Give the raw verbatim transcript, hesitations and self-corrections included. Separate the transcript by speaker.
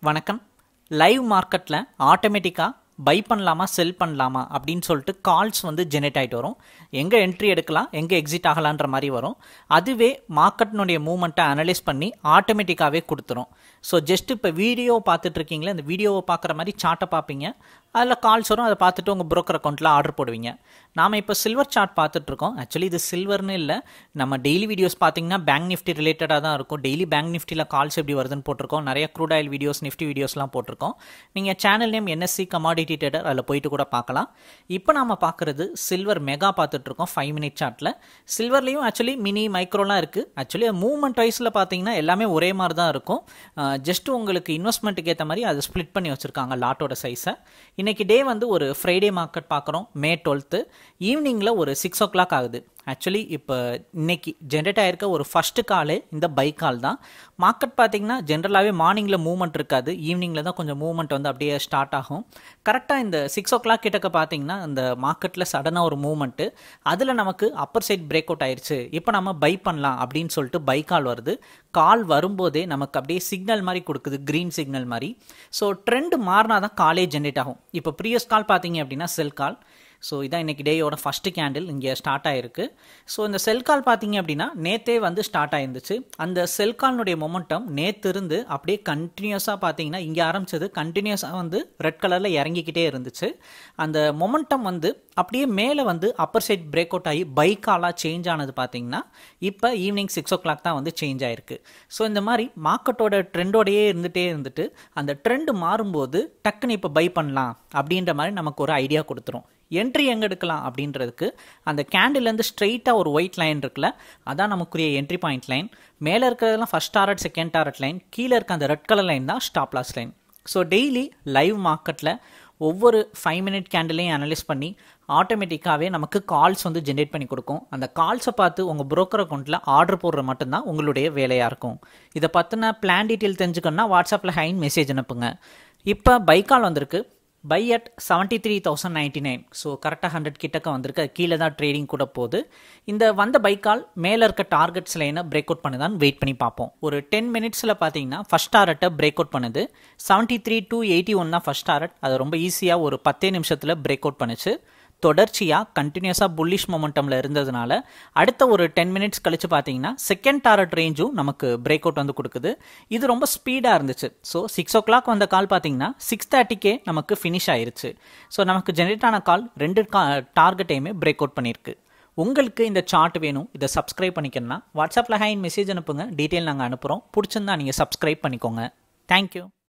Speaker 1: வணக்கம். லைவ் மார்க்கெட்டில் ஆட்டோமேட்டிக்காக பை பண்ணலாமா செல் பண்ணலாமா அப்படின்னு சொல்லிட்டு கால்ஸ் வந்து ஜெனரேட் ஆகிட்டு வரும். எங்கே என்ட்ரி எடுக்கலாம், எங்கே எக்ஸிட் ஆகலான்ற மாதிரி வரும். அதுவே மார்க்கெட்னுடைய மூவ்மெண்ட்டை அனலைஸ் பண்ணி ஆட்டோமேட்டிக்காகவே கொடுத்துரும். ஸோ ஜஸ்ட் இப்போ வீடியோ பார்த்துட்ருக்கீங்களே, இந்த வீடியோவை பார்க்குற மாதிரி சார்ட்டை பார்ப்பீங்க. அதில் கால்ஸ் வரும், அதை பார்த்துட்டு உங்கள் புரோக்கர் அக்கௌண்ட்டில் ஆர்டர் போடுவீங்க. நாம் இப்போ சில்வர் சார்ட் பார்த்துட்ருக்கோம். ஆக்சுவலி இது சில்வர்னு இல்லை, நம்ம டெய்லி வீடியோஸ் பார்த்தீங்கன்னா பேங்க் நிஃப்டி ரிலேட்டடாக தான் இருக்கும். டெய்லி பேங்க் நிஃப்டியில் கால்ஸ் எப்படி வருதுன்னு போட்டிருக்கோம். நிறைய க்ரூட் ஆயில் வீடியோஸ், நிஃப்டி வீடியோஸ்லாம் போட்டிருக்கோம். நீங்கள் channel name NSC commodity trader, அதில் போயிட்டு கூட பார்க்கலாம். இப்போ நாம் பார்க்குறது சில்வர் மெகா பார்த்துட்ருக்கோம் ஃபைவ் மினிட் சார்ட்டில். சில்வர்லேயும் ஆக்சுவலி மினி மைக்ரோலாம் இருக்குது. ஆக்சுவலி மூவ்மெண்ட் வைஸில் பார்த்தீங்கன்னா எல்லாமே ஒரே மாதிரி தான் இருக்கும். ஜஸ்ட் உங்களுக்கு இன்வெஸ்ட்மெண்ட்டுக்கு ஏற்ற மாதிரி அதை ஸ்ப்ளிட் பண்ணி வச்சுருக்காங்க லாட்டோட சைஸை. இன்றைக்கி டே வந்து ஒரு ஃப்ரைடே மார்க்கெட் பார்க்குறோம். மே டுவெல்த்து ஈவினிங்கில் ஒரு சிக்ஸ் ஓ கிளாக் ஆகுது. ஆக்சுவலி இப்போ இன்னைக்கு ஜென்ரேட் ஆகிருக்க ஒரு ஃபஸ்ட்டு காலே இந்த பை கால் தான். மார்க்கெட் பார்த்திங்கன்னா ஜென்ரலாகவே மார்னிங்கில் மூவ்மெண்ட் இருக்காது, ஈவினிங்கில் தான் கொஞ்சம் மூவ்மெண்ட் வந்து அப்படியே ஸ்டார்ட் ஆகும். கரெக்டாக இந்த சிக்ஸ் ஓ கிளாக் கிட்டக்க பார்த்தீங்கன்னா இந்த மார்க்கெட்டில் சடனாக ஒரு மூவ்மெண்ட்டு, அதில் நமக்கு அப்பர் சைட் பிரேக் அவுட் ஆயிடுச்சு. இப்போ நம்ம பை பண்ணலாம் அப்படின்னு சொல்லிட்டு பை கால் வருது. கால் வரும்போதே நமக்கு அப்படியே சிக்னல் மாதிரி கொடுக்குது, க்ரீன் சிக்னல் மாதிரி. ஸோ ட்ரெண்ட் மாறினா தான் காலே ஜென்ரேட் ஆகும். இப்போ ப்ரீவியஸ் கால் பார்த்தீங்க அப்படின்னா செல் கால். ஸோ இதான் இன்றைக்கி டேயோட ஃபஸ்ட்டு கேண்டில் இங்கே ஸ்டார்ட் ஆகிருக்கு. ஸோ இந்த செல் கால் பார்த்தீங்க அப்படின்னா நேற்றே வந்து ஸ்டார்ட் ஆகிருந்துச்சு. அந்த செல் கால்னுடைய மொமெண்டம் நேற்று இருந்து அப்படியே கண்டினியூஸாக பார்த்தீங்கன்னா இங்கே ஆரம்பித்தது கண்டினியூஸாக வந்து ரெட் கலரில் இறங்கிக்கிட்டே இருந்துச்சு. அந்த மொமெண்டம் வந்து அப்படியே மேலே வந்து அப்பர் சைட் பிரேக் அவுட் ஆகி பை காலாக சேஞ்ச் ஆனது பார்த்தீங்கன்னா இப்போ ஈவினிங் சிக்ஸ் ஓ கிளாக் தான் வந்து சேஞ்ச் ஆகிருக்கு. ஸோ இந்த மாதிரி மார்க்கெட்டோட ட்ரெண்டோடையே இருந்துகிட்டே இருந்துட்டு அந்த ட்ரெண்டு மாறும்போது டக்குன்னு இப்போ பை பண்ணலாம் அப்படின்ற மாதிரி நமக்கு ஒரு ஐடியா கொடுத்துரும். என்ட்ரி எங்கே எடுக்கலாம் அப்படின்றதுக்கு அந்த கேண்டில்லேருந்து ஸ்ட்ரெயிட்டாக ஒரு ஒயிட் லைன் இருக்குல்ல, அதான் நமக்குரிய என்ட்ரி பாயிண்ட் லைன். மேலே இருக்கிறதெல்லாம் first target, second target line, கீழே இருக்க அந்த ரெட் கலர் லைன் தான் stop loss line. So daily live மார்க்கெட்டில் ஒவ்வொரு ஃபைவ் மினிட் கேண்டிலையும் அனலைஸ் பண்ணி ஆட்டோமேட்டிக்காகவே நமக்கு கால்ஸ் வந்து ஜென்ரேட் பண்ணி கொடுக்கும். அந்த கால்ஸை பார்த்து உங்கள் புரோக்கர் அக்கௌண்ட்டில் ஆர்டர் போடுற மட்டும்தான் உங்களுடைய வேலையாக இருக்கும். இதை பற்றின பிளான் டீட்டெயில் தெரிஞ்சுக்கணுன்னா வாட்ஸ்அப்பில் ஹைன் மெசேஜ் அனுப்புங்க. இப்போ பை கால் வந்திருக்கு. Buy at seventy three thousand ninety nine so கரெக்டாக ஹண்ட்ரட் கிட்டக்க வந்திருக்கு. கீழே தான் ட்ரேடிங் கூட போகுது. இந்த வந்த பைக்கால் மேலே இருக்க டார்கெட்ஸ் லைனை பிரேக் அவுட் பண்ணுதான்னு வெயிட் பண்ணி பார்ப்போம். ஒரு டென் மினிட்ஸில் பார்த்தீங்கன்னா ஃபஸ்ட் டாரட்டை பிரேக் அவுட் பண்ணுது. Seventy three two eighty one தான் ஃபஸ்ட் டாரட். அது ரொம்ப ஈஸியாக ஒரு பத்தே நிமிஷத்தில் பிரேக் அவுட் பண்ணுச்சு. தொடர்ச்சியாக கண்டினியூஸாக புல்லிஷ் மொமெண்டமில் இருந்ததுனால அடுத்த ஒரு டென் மினிட்ஸ் கழிச்சு பார்த்தீங்கன்னா செகண்ட் டாரட் ரேஞ்சும் நமக்கு பிரேக் அவுட் வந்து கொடுக்குது. இது ரொம்ப ஸ்பீடாக இருந்துச்சு. ஸோ சிக்ஸ் ஓ கிளாக் வந்த கால் பார்த்தீங்கன்னா சிக்ஸ் தேர்ட்டிக்கே நமக்கு ஃபினிஷ் ஆயிருச்சு. ஸோ நமக்கு ஜென்ரேட் ஆன கால் ரெண்டு கா டார்கெட்டையுமே பிரேக் அவுட் பண்ணியிருக்கு. உங்களுக்கு இந்த சார்ட் வேணும், இதை சப்ஸ்கிரைப் பண்ணிக்கணும்னா வாட்ஸ்அப்பில் ஹைன் மெசேஜ் அனுப்புங்க. டீட்டெயில் நாங்கள் அனுப்புகிறோம். பிடிச்சிருந்தா நீங்கள் சப்ஸ்கிரைப் பண்ணிக்கோங்க. தேங்க்யூ.